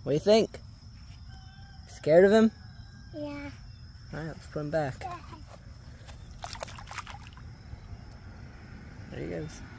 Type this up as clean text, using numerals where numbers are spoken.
What do you think? Scared of him? Yeah. Alright, let's put him back. There he goes.